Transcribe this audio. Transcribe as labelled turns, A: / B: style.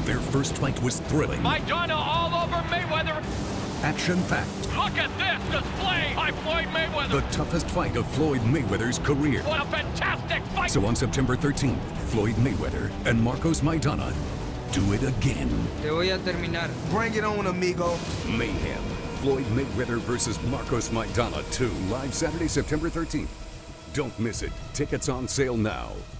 A: Their first fight was thrilling.
B: Maidana all over Mayweather.
A: Action-packed.
B: Look at this display by Floyd Mayweather.
A: The toughest fight of Floyd Mayweather's career.
B: What a fantastic fight.
A: So on September 13th, Floyd Mayweather and Marcos Maidana do it again.
C: Te voy a terminar.
D: Bring it on, amigo.
A: Mayhem. Floyd Mayweather versus Marcos Maidana 2. Live Saturday, September 13th. Don't miss it. Tickets on sale now.